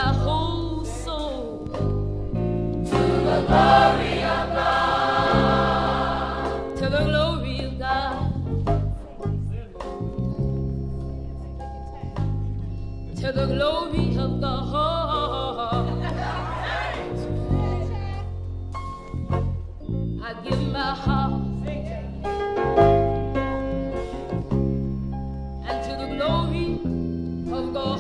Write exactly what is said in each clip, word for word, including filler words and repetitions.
my whole soul to the glory of God. to the glory of God, to the glory of God. I give my heart and to the glory of God.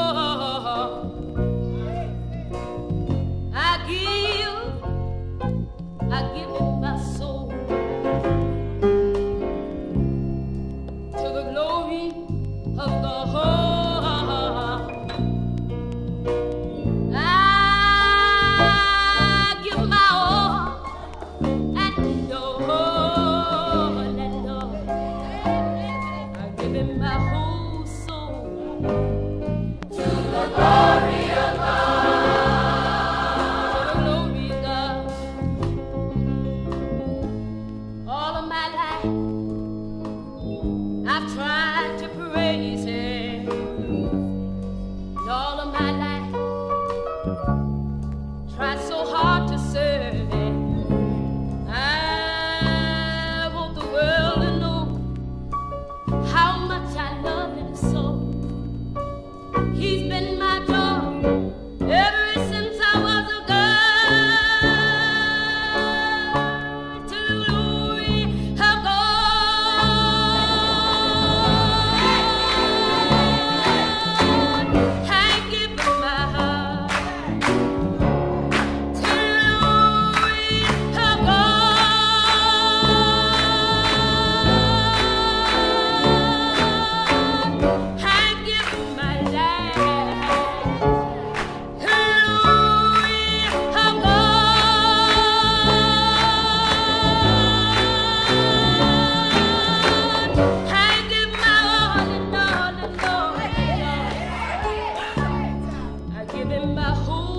I give, I give him my soul to the glory of God. I give my all and all and all. I give him my whole soul To the glory of to the glory of God. All of my life I've tried to praise him. And all of my life tried so hard to serve him. I want the world to know how much I love him so. He's been my joy ever since I was a girl. To the glory of God, I give him my heart. To the glory of God, I give him my life. To the glory of God, I give my all and all and all and all. I give him my whole